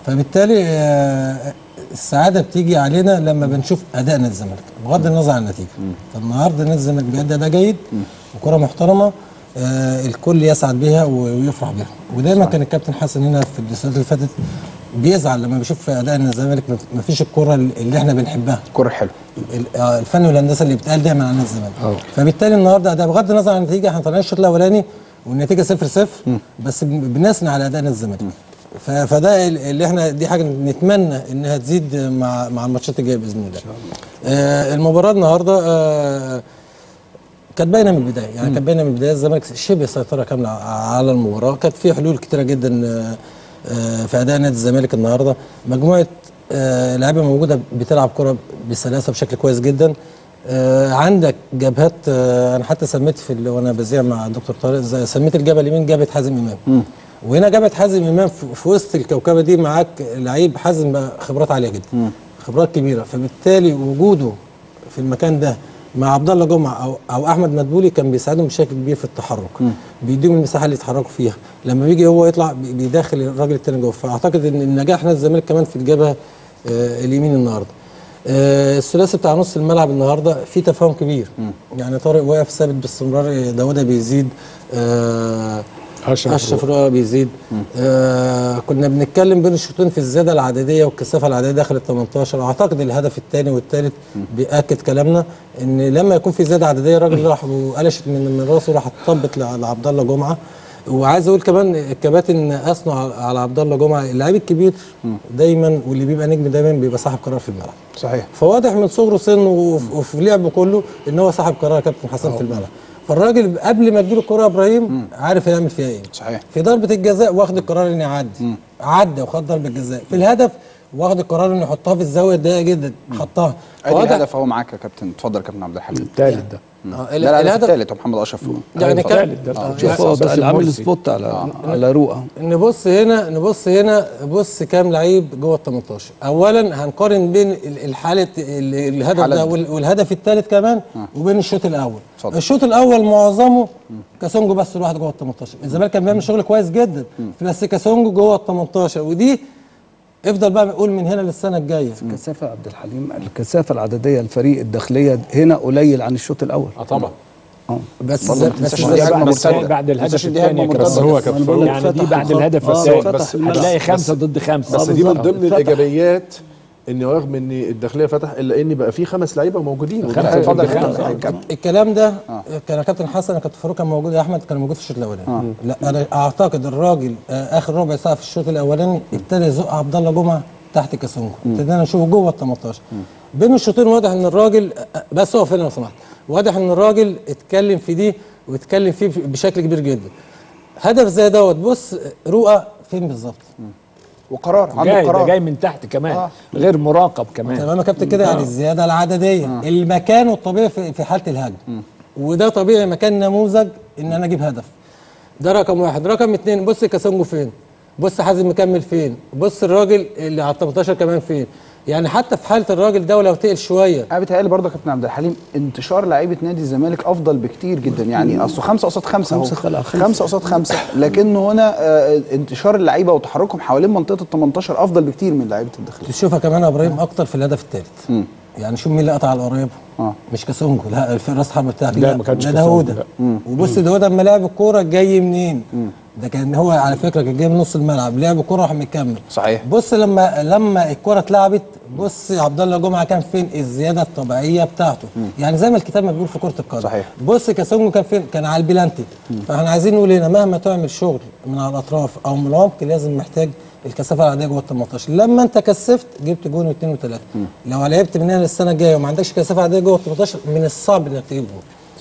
فبالتالي السعاده بتيجي علينا لما بنشوف اداء نادي الزمالك بغض النظر عن النتيجه. فالنهارده نادي الزمالك بيأدي اداء جيد وكره محترمه، الكل يسعد بيها ويفرح بيها. ودايما كان الكابتن حسن هنا في السنوات اللي فاتت بيزعل لما بيشوف اداء نادي الزمالك مفيش الكره اللي احنا بنحبها، الكره الحلوه، الفن والهندسه اللي بتقال دايما عن نادي الزمالك. فبالتالي النهارده اداء بغض النظر عن النتيجه، احنا طالعين الشوط الاولاني والنتيجه 0-0 بس بنثني على اداء نادي الزمالك. فده اللي احنا دي حاجه نتمنى انها تزيد مع الماتشات الجايه باذن الله. ان شاء الله. المباراه النهارده كانت باينه من البدايه، يعني كانت باينه من البدايه الزمالك شبه سيطره كامله على المباراه، كانت في حلول كتيره جدا في اداء نادي الزمالك النهارده. مجموعه لعيبه موجوده بتلعب كره بسلاسه بشكل كويس جدا. عندك جبهات، انا حتى سميت وانا بذيع مع الدكتور طارق سميت الجبهه اليمين جبهه حازم امام. وهنا جبهه حازم امام في وسط الكوكبه دي معاك لعيب حازم بقى خبرات عاليه جدا، خبرات كبيره، فبالتالي وجوده في المكان ده مع عبد الله جمعه او احمد مدبولي كان بيساعدهم بشكل كبير في التحرك، بيديهم المساحه اللي يتحركوا فيها، لما بيجي هو يطلع بيداخل الراجل الثاني جوه. فاعتقد ان النجاح نادي الزمالك كمان في الجبهه اليمين النهارده. الثلاثي بتاع نص الملعب النهارده في تفاهم كبير، يعني طارق واقف ثابت باستمرار، داوودة بيزيد، اشرف رؤى بيزيد. كنا بنتكلم بين الشوطين في الزياده العدديه والكثافه العدديه داخل ال 18. اعتقد الهدف الثاني والثالث بياكد كلامنا ان لما يكون في زياده عدديه الراجل راح وقلشت من راسه راح طبت لعبد الله جمعه. وعايز اقول كمان الكباتن اثنوا على عبد الله جمعه، اللاعب الكبير دايما واللي بيبقى نجم دايما بيبقى صاحب قرار في الملعب. صحيح. فواضح من صغره سنه وفي لعبه كله ان هو صاحب قرار كابتن حسن في الملعب. فالراجل قبل ما تجيله الكره يا ابراهيم عارف هيعمل فيها ايه. صحيح. في ضربه الجزاء واخد القرار انه يعدي، عدى وخد ضربه الجزاء. في الهدف واخد القرار انه يحطها في الزاويه الضيقه جدا، حطها. ادي الهدف اهو معاك يا كابتن، اتفضل يا كابتن عبد الحليم. الثالث ده الهدف الثالث محمد اشرف يعني كان شوف عامل سبوت على رؤى. نبص هنا بص كام لعيب جوه ال 18. اولا هنقارن بين الحاله الهدف ده والهدف الثالث كمان وبين الشوط الاول. الشوط الاول معظمه كاسونجو بس الواحد جوه ال 18. الزمالك كان بيعمل شغل كويس جدا بس كاسونجو جوه ال 18، ودي افضل بقى نقول من هنا للسنه الجايه. الكثافه عبد الحليم، الكثافه العدديه الفريق الداخليه هنا قليل عن الشوط الاول. طبعا. بس بعد الهدف الثاني يعني دي بعد الهدف الثاني هتلاقي 5 ضد 5. بس دي من ضمن الايجابيات ان رغم ان الداخليه فتح الا ان بقى في 5 لعيبه موجودين. الكلام ده كان كابتن حسن كابتن فاروق كان موجود، يا احمد كان موجود في الشوط الاولاني. لا انا اعتقد الراجل اخر ربع ساعه في الشوط الاولاني ابتدى يزق عبد الله جمعه تحت كاسونجو، ابتدينا نشوفه جوه ال 18. بين الشوطين واضح ان الراجل بس هو فين لو سمحت، واضح ان الراجل اتكلم في دي واتكلم فيه بشكل كبير جدا. هدف زي دوت بص رؤى فين بالظبط وقرار عنده قرار جاي من تحت كمان غير مراقب كمان. تمام يا كابتن كده. يعني الزياده العدديه المكان والطبيعي في حاله الهجم، وده طبيعي مكان نموذج ان انا اجيب هدف. ده رقم واحد. رقم اتنين بص كاسونجو فين، بص حازم مكمل فين، بص الراجل اللي على 18 كمان فين. يعني حتى في حاله الراجل ده ولو تقل شويه. انا بيتهيألي برضه يا كابتن عبد الحليم انتشار لعيبه نادي الزمالك افضل بكتير جدا، يعني اصله 5 قصاد 5 اهو 5 قصاد 5 لكنه هنا انتشار اللعيبه وتحركهم حوالين منطقه ال 18 افضل بكتير من لعيبه الداخليه. تشوفها كمان يا ابراهيم اكتر في الهدف الثالث. يعني شوف مين اللي قطع على القريب. مش كاسونجو، لا راس حرب بتاعك، لا ما كانش داوودة. وبص داوودة اما لعب الكوره جاي منين؟ ده كان هو على فكره كان جاي من نص الملعب، لعب الكوره راح مكمل. صحيح. بص لما الكوره اتلعبت بص عبد الله جمعه كان فين؟ الزياده الطبيعيه بتاعته. يعني زي ما الكتاب ما بيقول في كره القدم. صحيح. بص كاسونجو كان فين؟ كان على البلانتي. فاحنا عايزين نقول هنا مهما تعمل شغل من على الاطراف او من العمق لازم محتاج الكثافه العاديه جوه ال 18. لما انت كثفت جبت جون و2 و3. لو لعبت من هنا للسنه الجايه وما عندكش كثافه عاديه جوه ال 18 من الصعب انك تجيب جون.